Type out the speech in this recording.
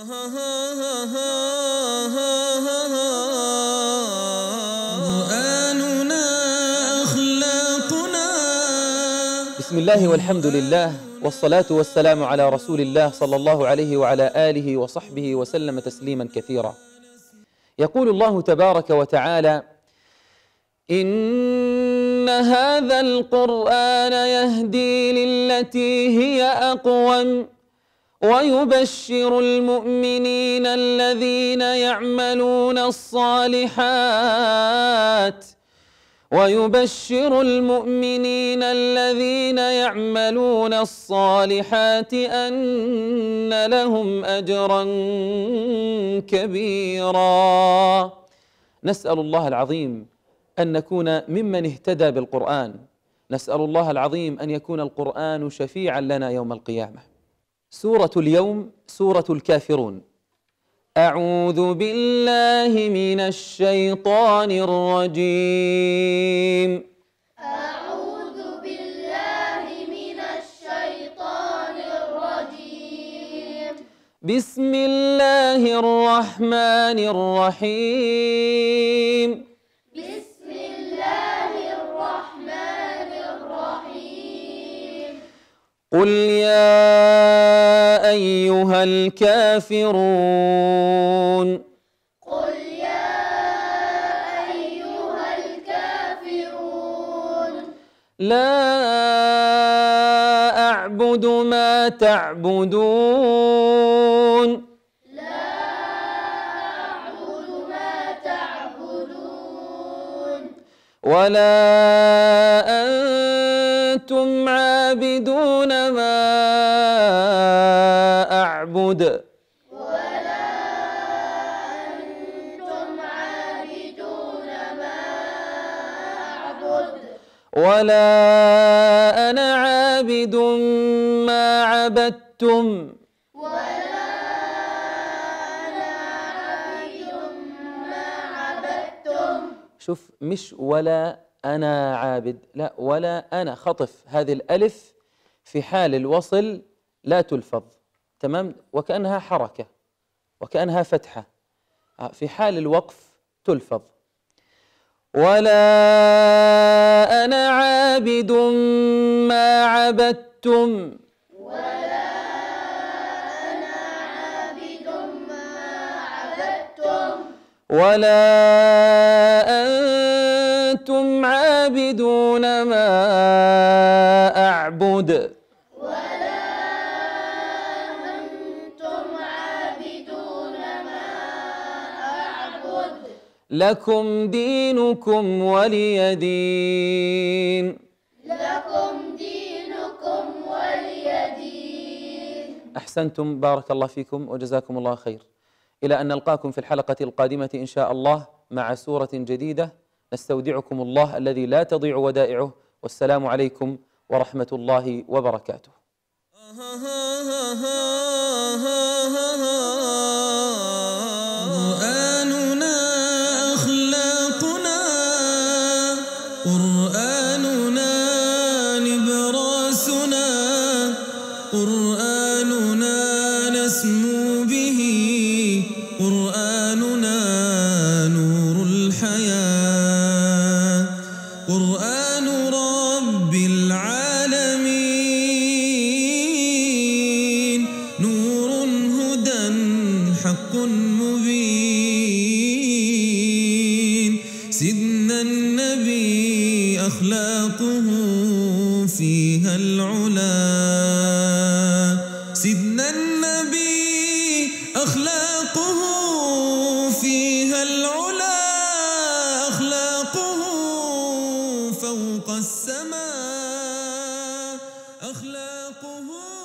بسم الله والحمد لله والصلاة والسلام على رسول الله صلى الله عليه وعلى آله وصحبه وسلم تسليما كثيرا. يقول الله تبارك وتعالى: إن هذا القرآن يهدي للتي هي أقوم ويبشر المؤمنين الذين يعملون الصالحات أن لهم أجرا كبيرا. نسأل الله العظيم أن نكون ممن اهتدى بالقرآن، نسأل الله العظيم أن يكون القرآن شفيعا لنا يوم القيامة. سورة اليوم سورة الكافرون. أعوذ بالله من الشيطان الرجيم. أعوذ بالله من الشيطان الرجيم. بسم الله الرحمن الرحيم. بسم الله الرحمن الرحيم. قل يا أيها الكافرون. قل يا أيها الكافرون. لا أعبد ما تعبدون. لا أعبد ما تعبدون. ولا أنتم عابدون ما أعبد. ولا أنتم عابدون ما أعبد. ولا أنا عابد ما عبدتم. ولا أنا عابد ما عبدتم. شوف، مش ولا أنا عابد، لا، ولا أنا. خطف هذه الألف في حال الوصل لا تلفظ، تمام، وكأنها حركة وكأنها فتحة. في حال الوقف تلفظ. ولا أنا عابد ما عبدتم. ولا أنا عابد ما عبدتم. ولا أنتم عابدون ما أعبد. ولا أنتم عابدون ما أعبد. لكم دينكم ولي دين. لكم دينكم ولي دين. أحسنتم، بارك الله فيكم وجزاكم الله خير. إلى أن نلقاكم في الحلقة القادمة إن شاء الله مع سورة جديدة. نستودعكم الله الذي لا تضيع ودائعه، والسلام عليكم ورحمة الله وبركاته. قرآننا أخلاقنا، قرآننا نبراسنا، قرآننا نسمو به، قرآننا نور الحياة، قرآن رب العالمين، نور هدى حق مبين. سيدنا النبي أخلاقه فيها العلا، سيدنا النبي أخلاقه فيها العلا، أخلاقه فوق السماء، أخلاقه